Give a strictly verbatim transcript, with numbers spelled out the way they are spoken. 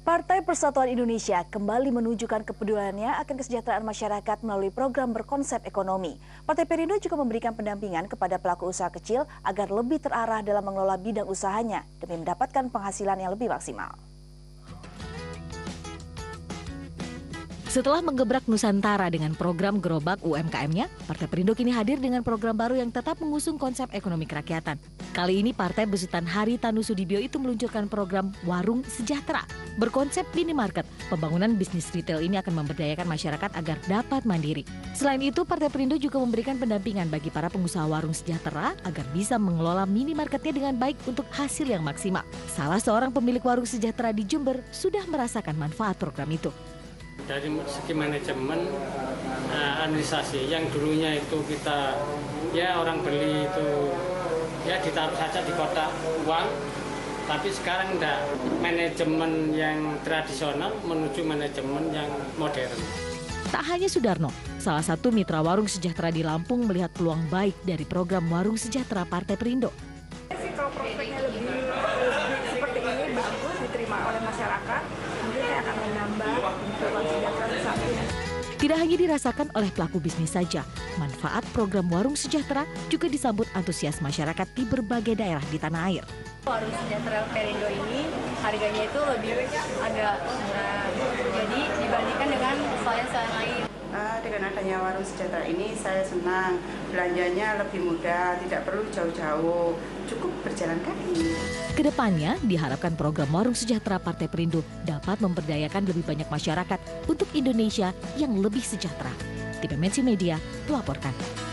Partai Persatuan Indonesia kembali menunjukkan kepeduliannya akan kesejahteraan masyarakat melalui program berkonsep ekonomi. Partai Perindo juga memberikan pendampingan kepada pelaku usaha kecil agar lebih terarah dalam mengelola bidang usahanya demi mendapatkan penghasilan yang lebih maksimal. Setelah menggebrak Nusantara dengan program gerobak U M K M-nya, Partai Perindo kini hadir dengan program baru yang tetap mengusung konsep ekonomi kerakyatan. Kali ini Partai besutan Hari Tanu Sudibyo itu meluncurkan program Warung Sejahtera. Berkonsep minimarket, pembangunan bisnis retail ini akan memberdayakan masyarakat agar dapat mandiri. Selain itu, Partai Perindo juga memberikan pendampingan bagi para pengusaha warung sejahtera agar bisa mengelola minimarketnya dengan baik untuk hasil yang maksimal. Salah seorang pemilik warung sejahtera di Jember sudah merasakan manfaat program itu. Dari segi manajemen, uh, administrasi yang dulunya itu kita ya orang beli itu ya ditaruh saja di kotak uang, tapi sekarang enggak, manajemen yang tradisional menuju manajemen yang modern. Tak hanya Sudarno, salah satu mitra warung sejahtera di Lampung melihat peluang baik dari program Warung Sejahtera Partai Perindo. Kalau prospeknya lebih, lebih seperti ini bagus diterima oleh masyarakat, mungkin saya akan menambah warung sejahtera di samping. Tidak hanya dirasakan oleh pelaku bisnis saja, manfaat program Warung Sejahtera juga disambut antusias masyarakat di berbagai daerah di tanah air. Warung Sejahtera Perindo ini harganya itu lebih agak murah, jadi dibandingkan dengan usaha-usaha lain. Uh, dengan adanya Warung Sejahtera ini saya senang, belanjanya lebih mudah, tidak perlu jauh-jauh, cukup berjalan kaki. Kedepannya diharapkan program Warung Sejahtera Partai Perindo dapat memberdayakan lebih banyak masyarakat untuk Indonesia yang lebih sejahtera. Tim M N C Media melaporkan.